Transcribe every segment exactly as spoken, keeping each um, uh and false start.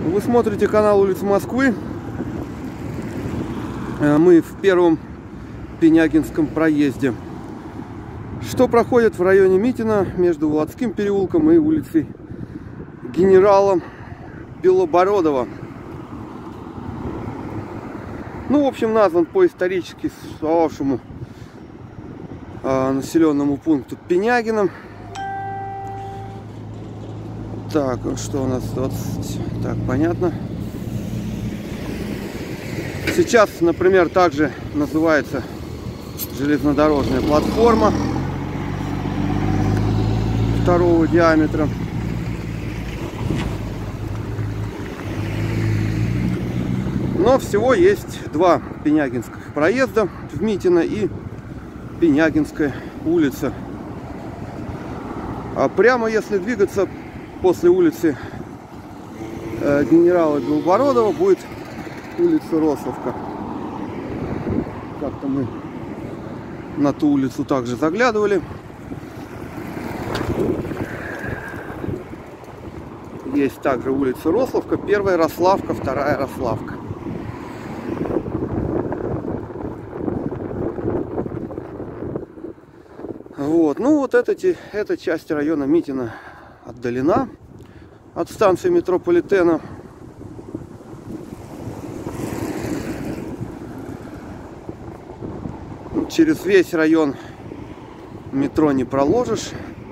Вы смотрите канал Улицы Москвы. Мы в первом Пенягинском проезде, что проходит в районе Митина между Володским переулком и улицей Генерала Белобородова. Ну, в общем, назван по исторически существовавшему э, населенному пункту Пенягино. Так, что у нас двадцать? Так, понятно. Сейчас, например, также называется железнодорожная платформа второго диаметра. Но всего есть два Пенягинских проезда в Митино и Пенягинская улица. А прямо если двигаться после улицы э, Генерала Белобородова будет улица Рославка. Как-то мы на ту улицу также заглядывали. Есть также улица Рославка, первая Рославка, вторая Рославка. Вот, ну вот эта, эта часть района Митина отдалена от станции метрополитена. Через весь район метро не проложишь.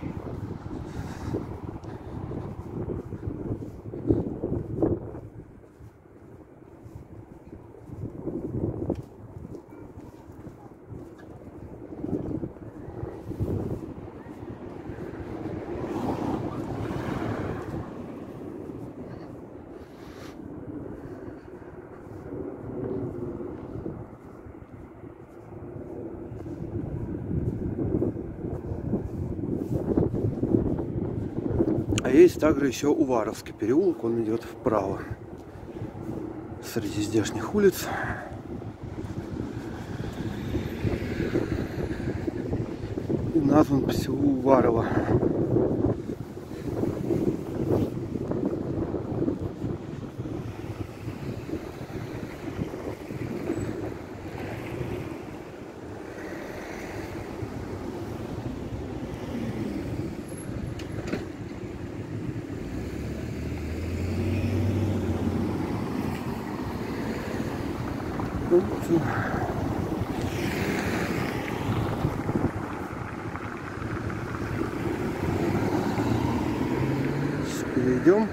А есть также еще Уваровский переулок, он идет вправо среди здешних улиц. И назван по селу Уварово. Перейдем.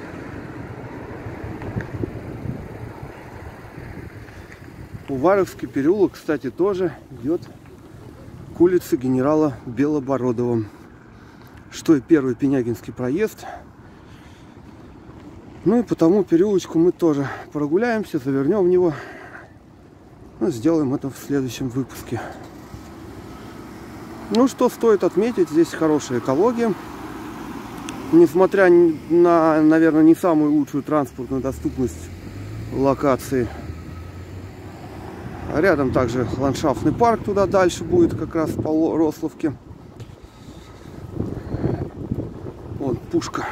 Уваровский переулок, кстати, тоже идет к улице Генерала Белобородова, что и первый Пенягинский проезд. Ну и по тому переулочку мы тоже прогуляемся, завернем в него. Но сделаем это в следующем выпуске. Ну, что стоит отметить, здесь хорошая экология. Несмотря на, наверное, не самую лучшую транспортную доступность локации. Рядом также ландшафтный парк, туда дальше будет, как раз по Рославке. Вон пушка.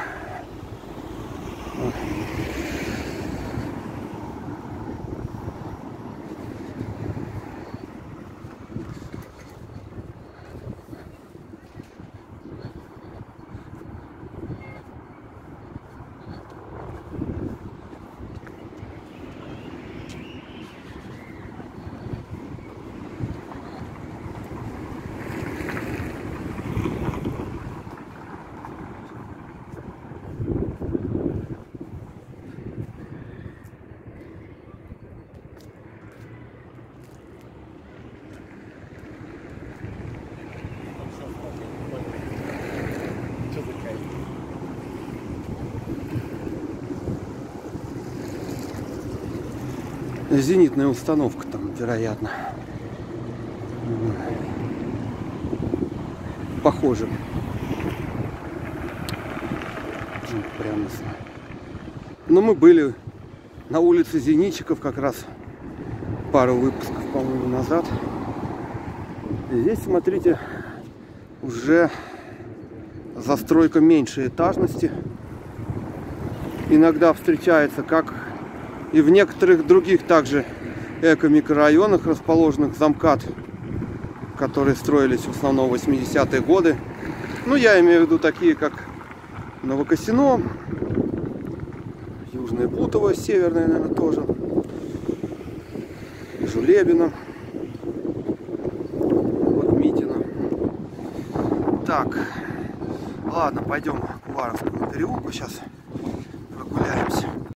Зенитная установка там, вероятно. Похоже. Прямо. Но мы были на улице Зенитчиков как раз пару выпусков, по-моему, назад. И здесь, смотрите, уже застройка меньшей этажности. Иногда встречается как И в некоторых других также эко-микрорайонах, расположенных за МКАД, которые строились в основном в восьмидесятые годы. Ну, я имею в виду такие, как Новокосино, Южное Бутово, Северное, наверное, тоже, Жулебино, вот Митино. Так, ладно, пойдем к Уваровскому переулку, сейчас прогуляемся.